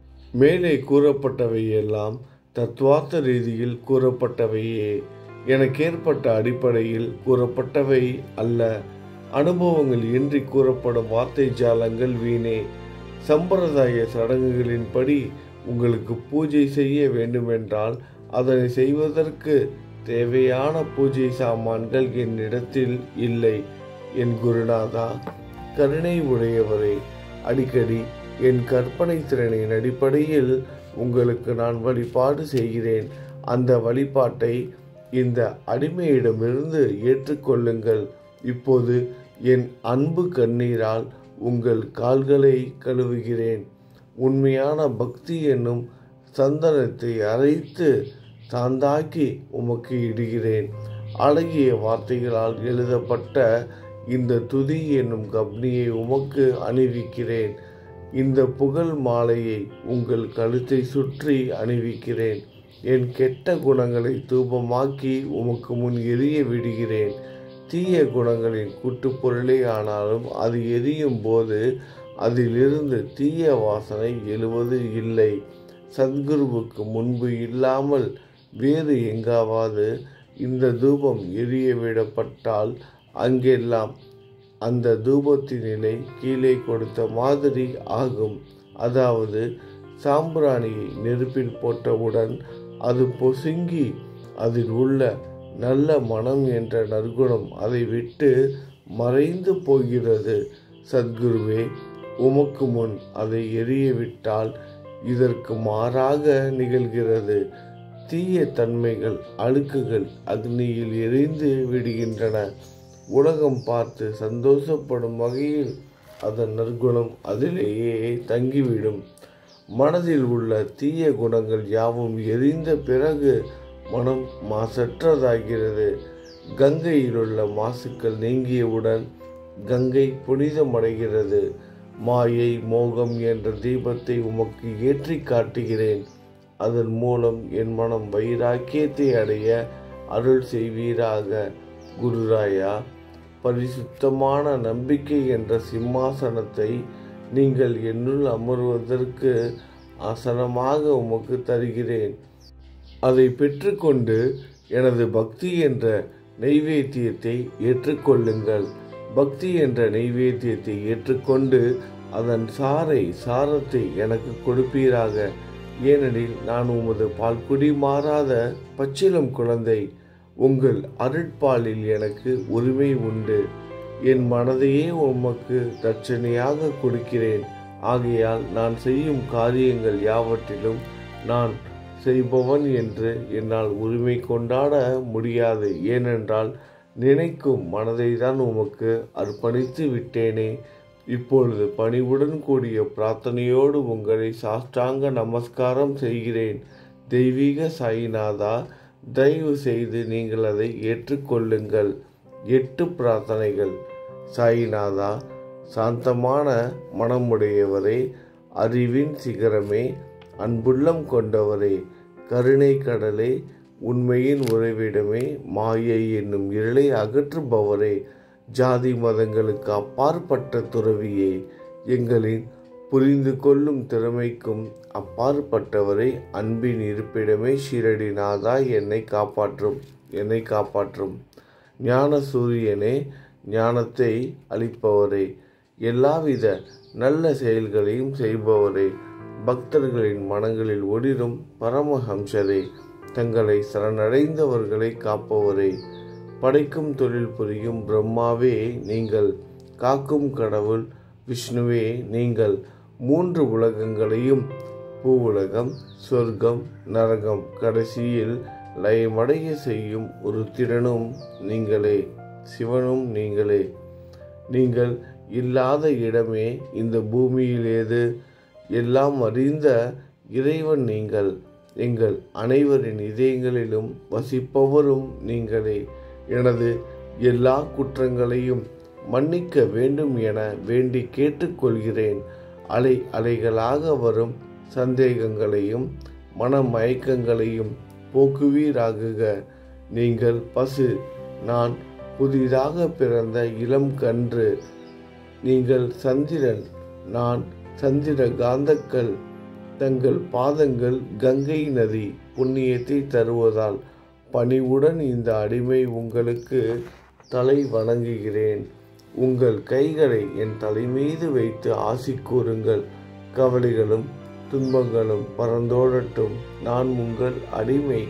[SPEAKER 1] மேலே கூறப்பட்டவை எல்லாம் தத்துவார்த்த ரீதியில் கூறப்பட்டவையே. எனக்கு ஏற்பட்ட அடிப்படையில் கூறப்பட்டவை அல்ல. அனுபவங்கள் இன்றி கூறப்படும் வார்த்தை ஜாலங்கள் வீணே. சம்பிரதாய சடங்குகளின்படி உங்களுக்கு பூஜை செய்ய வேண்டுமென்றால் அதனை செய்வதற்கு தேவையான பூஜை சாமான்கள் என்னிடத்தில் இல்லை. என் குருநாதா, கருணை உடையவரே, அடிக்கடி என் கற்பனை திறனின் அடிப்படையில் உங்களுக்கு நான் வழிபாடு செய்கிறேன். அந்த வழிபாட்டை இந்த அடிமையிடமிருந்து ஏற்றுக்கொள்ளுங்கள். இப்போது என் அன்பு கண்ணீரால் உங்கள் கால்களை கழுவுகிறேன். உண்மையான பக்தி என்னும் சந்தனத்தை அரைத்து சாந்தாக்கி உமக்கு இடுகிறேன். அழகிய வார்த்தைகளால் எழுதப்பட்ட இந்த துதி என்னும் கப்னியை உமக்கு அணிவிக்கிறேன். இந்த புகழ் மாலையை உங்கள் கழுத்தை சுற்றி அணிவிக்கிறேன். என் கெட்ட குணங்களை தூபமாக்கி உமக்கு முன் எரிய விடுகிறேன். தீய குணங்களின் கூட்டுப்பொருளே ஆனாலும் அது எரியும் போது அதிலிருந்து தீய வாசனை எழுவது இல்லை. சத்குருவுக்கு முன்பு இல்லாமல் வேறு எங்காவது இந்த தூபம் எரிய விடப்பட்டால் அங்கெல்லாம் அந்த தூபத்தின் நிலை கீழே கொடுத்த மாதிரி ஆகும். அதாவது சாம்பிராணியை நெருப்பில் போட்டவுடன் அது பொசுங்கி அதில் உள்ள நல்ல மனம் என்ற நற்குணம் அதை விட்டு மறைந்து போகிறது. சத்குருவே, உமக்கு முன் அதை எரியவிட்டால் இதற்கு மாறாக நிகழ்கிறது. தீய தன்மைகள், அழுக்குகள் அக்னியில் எரிந்து விடுகின்றன. உலகம் பார்த்து சந்தோஷப்படும் வகையில் அதன் நற்குணம் அதிலேயே தங்கிவிடும். மனதில் உள்ள தீய குணங்கள் யாவும் எரிந்த பிறகு மனம் மாசற்றதாகிறது. கங்கையிலுள்ள மாசுக்கள் நீங்கியவுடன் கங்கை புனிதமடைகிறது. மாயை மோகம் என்ற தீபத்தை உமக்கு ஏற்றி காட்டுகிறேன். அதன் மூலம் என் மனம் வைராக்கியத்தை அடைய அருள் செய்வீராக. குருராயா, பரிசுத்தமான நம்பிக்கை என்ற சிம்மாசனத்தை நீங்கள் என்னுள் அமர்வதற்கு ஆசனமாக உமக்கு தருகிறேன். அதை பெற்றுக்கொண்டு எனது பக்தி என்ற நைவேத்தியத்தை ஏற்றுக்கொள்ளுங்கள். பக்தி என்ற நைவேத்தியத்தை ஏற்றுக்கொண்டு அதன் சாறை சாரத்தை எனக்கு கொடுப்பீராக. ஏனெனில் நான் உமது பால்குடி மாறாத பச்சிலம் குழந்தை. உங்கள் அருட்பாலில் எனக்கு உரிமை உண்டு. என் மனதையே உமக்கு தட்சணையாக கொடுக்கிறேன். ஆகையால் நான் செய்யும் காரியங்கள் யாவற்றிலும் நான் செய்பவன் என்று என்னால் உரிமை கொண்டாட முடியாது. ஏனென்றால் நினைக்கும் மனதை தான் உமக்கு அர்ப்பணித்து விட்டேனே. இப்பொழுது பணிவுடன் கூடிய பிரார்த்தனையோடு உங்களை சாஷ்டாங்க நமஸ்காரம் செய்கிறேன். தெய்வீக சாயிநாதா, தயவு செய்து நீங்கள் அதை ஏற்றுக்கொள்ளுங்கள். எட்டு பிரார்த்தனைகள். சாயிநாதா, சாந்தமான மனமுடையவரே, அறிவின் சிகரமே, அன்புள்ளம் கொண்டவரே, கருணை கடலே, உண்மையின் உறைவிடமே, மாயை என்னும் இருளை அகற்றுபவரே, ஜாதி மதங்களுக்கு அப்பாற்பட்ட துறவியே, எங்களின் புரிந்து கொள்ளும் திறமைக்கும் அப்பாற்பட்டவரே, அன்பின் இருப்பிடமே, ஷீரடிநாதா, என்னை காப்பாற்றும் என்னை காப்பாற்றும் ஞான சூரியனே, ஞானத்தை அளிப்பவரே, எல்லாவித நல்ல செயல்களையும் செய்பவரே, பக்தர்களின் மனங்களில் ஒளிரும் பரமஹம்சரே, தங்களை சரணடைந்தவர்களை காப்பவரே, படைக்கும் தொழில் புரியும் பிரம்மாவே, நீங்கள் காக்கும் கடவுள் விஷ்ணுவே, நீங்கள் மூன்று உலகங்களையும், பூவுலகம், சொர்க்கம், நரகம், கடைசியில் லயமடைய செய்யும் ஒரு திறனும் நீங்களே, சிவனும் நீங்களே. நீங்கள் இல்லாத இடமே இந்த பூமியில் ஏது? எல்லாம் அறிந்த இறைவன் நீங்கள். எங்கள் அனைவரின் இதயங்களிலும் வசிப்பவரும் நீங்களே. எனது எல்லா குற்றங்களையும் மன்னிக்க வேண்டும் என வேண்டி கேட்டுக்கொள்கிறேன். அலை அலைகளாக வரும் சந்தேகங்களையும் மனமயக்கங்களையும் போக்குவீராகுக. நீங்கள் பசு, நான் புதிதாக பிறந்த இளம் கன்று. நீங்கள் சந்திரன், நான் சந்திர காந்தக்கள். தங்கள் பாதங்கள் கங்கை நதி புண்ணியத்தை தருவதால் பணிவுடன் இந்த அடிமை உங்களுக்கு தலை வணங்குகிறேன். உங்கள் கைகளை என் தலைமீது வைத்து ஆசி கூறுங்கள். கவலைகளும் துன்பங்களும் பறந்தோடட்டும். நான் உங்கள் அடிமை.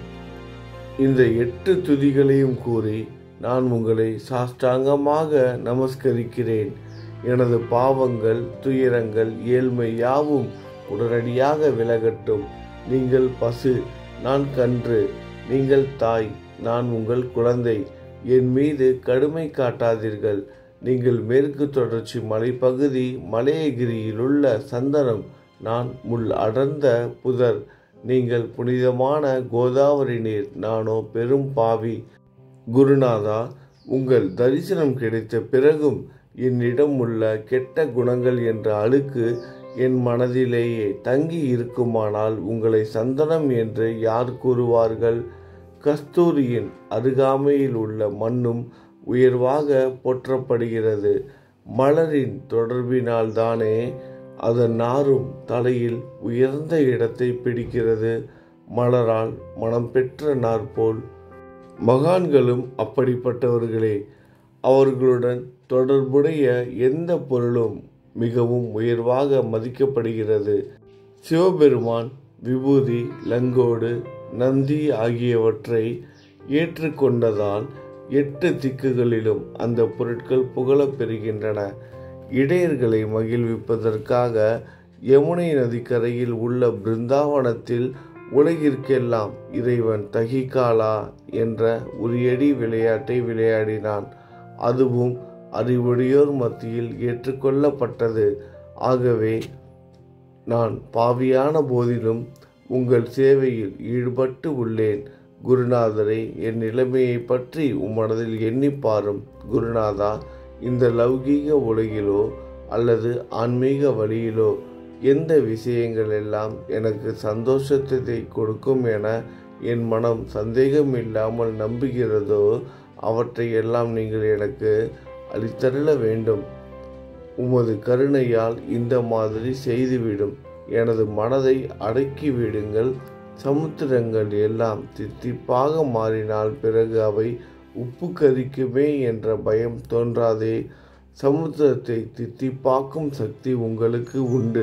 [SPEAKER 1] இந்த எட்டு துதிகளையும் கூறி நான் உங்களை சாஷ்டாங்கமாக நமஸ்கரிக்கிறேன். எனது பாவங்கள், துயரங்கள், ஏழ்மை யாவும் உடனடியாக விலகட்டும். நீங்கள் பசு, நான் கன்று. நீங்கள் தாய், நான் உங்கள் குழந்தை. என் மீது கடுமை காட்டாதீர்கள். நீங்கள் மேற்கு தொடர்ச்சி மலைப்பகுதி மலையகிரியிலுள்ள சந்தனம், நான் முள் அடர்ந்த புதர். நீங்கள் புனிதமான கோதாவரி நீர், நானோ பெரும் பாவி. குருநாதா, உங்கள் தரிசனம் கிடைத்த பிறகும் என்னிடம் உள்ள கெட்ட குணங்கள் என்ற அழுக்கு என் மனதிலேயே தங்கி இருக்குமானால் உங்களை சந்தனம் என்று யார் கூறுவார்கள்? கஸ்தூரியின் அருகாமையில் உள்ள மண்ணும் உயர்வாக போற்றப்படுகிறது. மலரின் தொடர்பினால் தானே அதன் நாரும் தலையில் உயர்ந்த இடத்தை பிடிக்கிறது. மலரால் மனம் பெற்ற நார் போல் மகான்களும் அப்படிப்பட்டவர்களே. அவர்களுடன் தொடர்புடைய எந்த பொருளும் மிகவும் உயர்வாக மதிக்கப்படுகிறது. சிவபெருமான் விபூதி, லங்கோடு, நந்தி ஆகியவற்றை ஏற்றுக்கொண்டதால் எட்டு திக்குகளிலும் அந்த பொருட்கள் புகழப் பெறுகின்றன. இடையர்களை மகிழ்விப்பதற்காக யமுனை நதிக்கரையில் உள்ள பிருந்தாவனத்தில் உலகிற்கெல்லாம் இறைவன் தகிகாலா என்ற உரியடி விளையாட்டை விளையாடினான். அதுவும் அறிவுடையோர் மத்தியில் ஏற்றுக்கொள்ளப்பட்டது. ஆகவே நான் பாவியான போதிலும் உங்கள் சேவையில் ஈடுபட்டு உள்ளேன். குருநாதரை, என் நிலைமையை பற்றி உம்மனதில் எண்ணி பாரும். குருநாதா, இந்த லௌகீக உலகிலோ அல்லது ஆன்மீக வழியிலோ எந்த விஷயங்கள் எல்லாம் எனக்கு சந்தோஷத்தை கொடுக்கும் என என் மனம் சந்தேகம் இல்லாமல் நம்புகிறதோ அவற்றை எல்லாம் நீங்கள் எனக்கு அளித்தருள வேண்டும். உமது கருணையால் இந்த மாதிரி செய்துவிடும். எனது மனதை அடக்கிவிடுங்கள். சமுத்திரங்கள் எல்லாம் தித்திப்பாக மாறினால் பிறகு அவை உப்பு கரிக்குமே என்ற பயம் தோன்றாதே. சமுத்திரத்தை தித்திப்பாக்கும் சக்தி உங்களுக்கு உண்டு.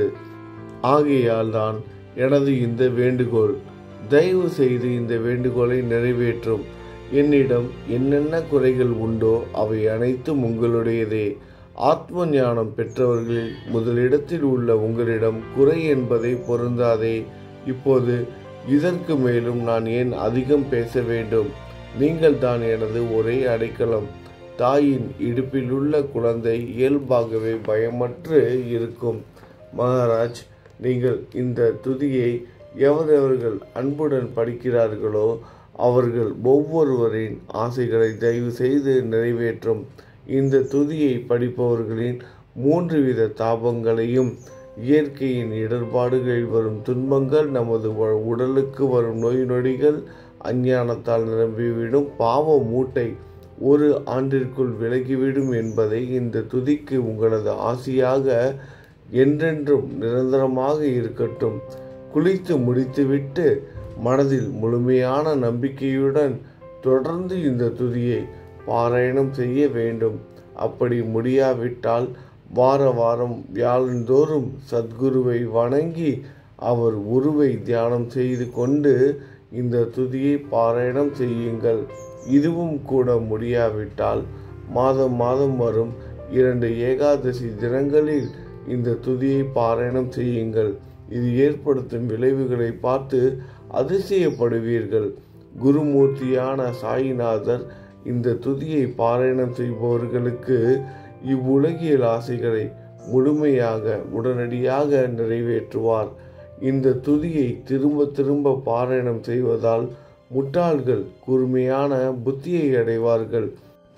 [SPEAKER 1] ஆகையால் தான் எனது இந்த வேண்டுகோள். தயவு செய்து இந்த வேண்டுகோளை நிறைவேற்றும். என்னிடம் என்னென்ன குறைகள் உண்டோ அவை அனைத்தும் உங்களுடையதே. ஆத்ம ஞானம் பெற்றவர்களில் முதலிடத்தில் உள்ள உங்களிடம் குறை என்பதை பொருந்தாதே. இப்போது இதற்கு மேலும் நான் ஏன் அதிகம் பேச வேண்டும்? நீங்கள் தான் எனது ஒரே அடைக்கலம். தாயின் இடுப்பில் உள்ள குழந்தை இயல்பாகவே பயமற்று இருக்கும். மகாராஜ், நீங்கள் இந்த துதியை எவரவர்கள் அன்புடன் படிக்கிறார்களோ அவர்கள் ஒவ்வொருவரின் ஆசைகளை தயவு செய்து நிறைவேற்றும். இந்த துதியை படிப்பவர்களின் மூன்று வித தாபங்களையும், இயற்கையின் இடர்பாடுகளில் வரும் துன்பங்கள், நமது உடலுக்கு வரும் நோய் நொடிகள், அஞ்ஞானத்தால் நிரம்பிவிடும் பாவ மூட்டை ஒரு ஆண்டிற்குள் விலகிவிடும் என்பதை இந்த துதிக்கு உங்களது ஆசையாக என்றென்றும் நிரந்தரமாக இருக்கட்டும். குளித்து முடித்துவிட்டு மனதில் முழுமையான நம்பிக்கையுடன் தொடர்ந்து இந்த துதியை பாராயணம் செய்ய வேண்டும். அப்படி முடியாவிட்டால் வார வாரம் வியாழந்தோறும் சத்குருவை வணங்கி அவர் உருவை தியானம் செய்து கொண்டு இந்த துதியை பாராயணம் செய்யுங்கள். இதுவும் கூட முடியாவிட்டால் மாதம் மாதம் வரும் இரண்டு ஏகாதசி தினங்களில் இந்த துதியை பாராயணம் செய்யுங்கள். இது ஏற்படுத்தும் விளைவுகளை பார்த்து அதிசயப்படுவீர்கள். குருமூர்த்தியான சாயிநாதர் இந்த துதியை பாராயணம் செய்பவர்களுக்கு இவ்வுலகியல் ஆசைகளை முழுமையாக உடனடியாக நிறைவேற்றுவார். இந்த துதியை திரும்ப திரும்ப பாராயணம் செய்வதால் முட்டாள்கள் கூர்மையான புத்தியை அடைவார்கள்.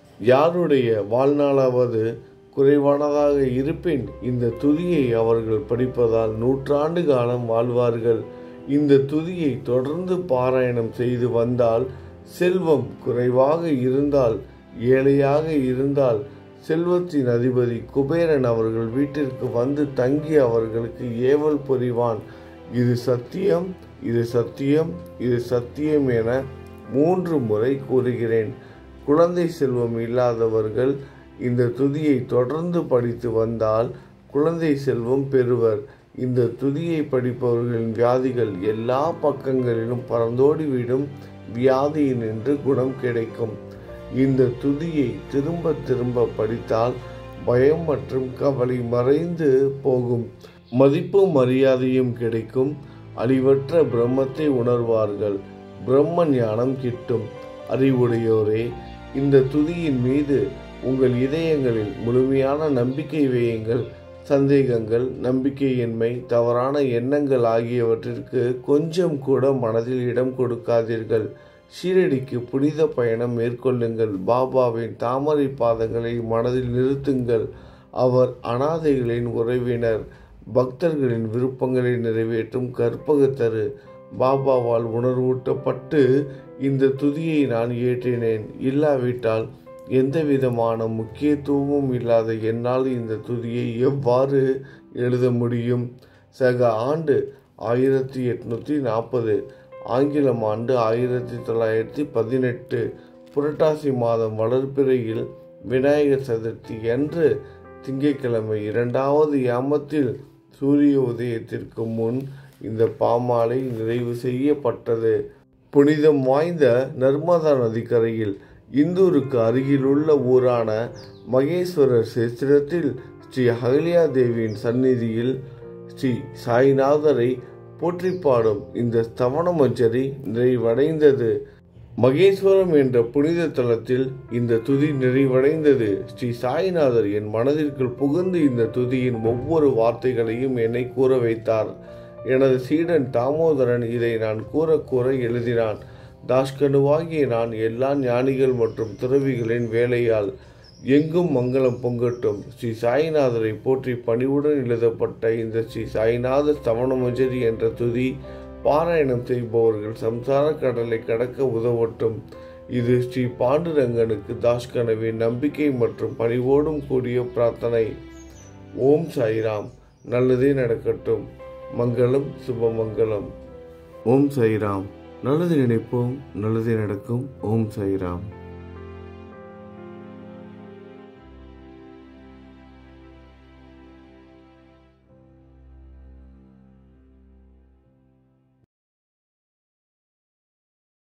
[SPEAKER 1] யாருடைய வாழ்நாளாவது குறைவானதாக இருப்பின் இந்த துதியை அவர்கள் படிப்பதால் நூற்றாண்டு காலம் வாழ்வார்கள். இந்த துதியை தொடர்ந்து பாராயணம் செய்து வந்தால், செல்வம் குறைவாக இருந்தால், ஏழையாக இருந்தால், செல்வத்தின் அதிபதி குபேரன் அவர்கள் வீட்டிற்கு வந்து தங்கி அவர்களுக்கு ஏவல் புரிவான். இது சத்தியம், இது சத்தியம், இது சத்தியம் என மூன்று முறை கூறுகிறேன். குழந்தை செல்வம் இல்லாதவர்கள் இந்த துதியை தொடர்ந்து படித்து வந்தால் குழந்தை செல்வம் பெறுவர். இந்த துதியை படிப்பவர்களின் வியாதிகள் எல்லா பக்கங்களிலும் பறந்தோடிவிடும். வியாதியினின்று குணம் கிடைக்கும். இந்த துதியை திரும்ப திரும்ப படித்தால் பயம் மற்றும் கவலை மறைந்து போகும். மதிப்பும் மரியாதையும் கிடைக்கும். அழிவற்ற பிரம்மத்தை உணர்வார்கள். பிரம்ம ஞானம் கிட்டும். அறிவுடையோரே, இந்த துதியின் மீது உங்கள் இதயங்களில் முழுமையான நம்பிக்கை வையுங்கள். சந்தேகங்கள், நம்பிக்கையின்மை, தவறான எண்ணங்கள் ஆகியவற்றிற்கு கொஞ்சம் கூட மனதில் இடம் கொடுக்காதீர்கள். ஷீரடிக்கு புனித பயணம் மேற்கொள்ளுங்கள். பாபாவின் தாமரை பாதங்களை மனதில் நிறுத்துங்கள். அவர் அனாதைகளின் உறவினர், பக்தர்களின் விருப்பங்களை நிறைவேற்றும் கற்பகத்தரு. பாபாவால் உணர்வூட்டப்பட்டு இந்த துதியை நான் இயற்றினேன். இல்லாவிட்டால் எந்த விதமான முக்கியத்துவமும் இல்லாத என்னால் இந்த துதியை எவ்வாறு எழுத முடியும்? சக ஆண்டு ஆயிரத்தி எட்நூற்றி நாற்பது, ஆங்கிலம் ஆண்டு ஆயிரத்தி தொள்ளாயிரத்தி பதினெட்டு, புரட்டாசி மாதம் வளர்பிறையில் விநாயகர் சதுர்த்தி அன்று திங்கட்கிழமை இரண்டாவது யாமத்தில் சூரிய உதயத்திற்கு முன் இந்த பாமாலை நிறைவு செய்யப்பட்டது. புனிதம் வாய்ந்த நர்மதா நதிக்கரையில் இந்தூருக்கு அருகிலுள்ள ஊரான மகேஸ்வரர் சேத்திரத்தில் ஸ்ரீ அகல்யா தேவியின் சந்நிதியில் ஸ்ரீ சாய்நாதரை போற்றி பாடும் இந்த ஸ்தவன மஞ்சரி நிறைவடைந்தது. மகேஸ்வரம் என்ற புனித தலத்தில் இந்த துதி நிறைவடைந்தது. ஸ்ரீ சாய்நாதர் என் மனதிற்குள் புகுந்து இந்த துதியின் ஒவ்வொரு வார்த்தைகளையும் என்னை கூற வைத்தார். எனது சீடன் தாமோதரன் இதை நான் கூற கூற எழுதினான். தாஷ்கனுவாகிய நான் எல்லா ஞானிகள் மற்றும் துறவிகளின் வேலையால் எங்கும் மங்களம் பொங்கட்டும். ஸ்ரீ சாய்நாதரை போற்றி பணிவுடன் எழுதப்பட்ட இந்த ஸ்ரீ சாய்நாத ஸ்தவன மஞ்சரி என்ற துதி பாராயணம் செய்பவர்கள் சம்சார கடலை கடக்க உதவட்டும். இது ஸ்ரீ பாண்டுரங்கனுக்கு தாஷ்கனுவின் நம்பிக்கை மற்றும் பணிவோடும் கூடிய பிரார்த்தனை. ஓம் சாய்ராம். நல்லதே நடக்கட்டும். மங்களம், சுபமங்கலம். ஓம் சாய்ராம். நல்லது நினைப்போம், நல்லதே நடக்கும். ஓம் சாய்ராம்.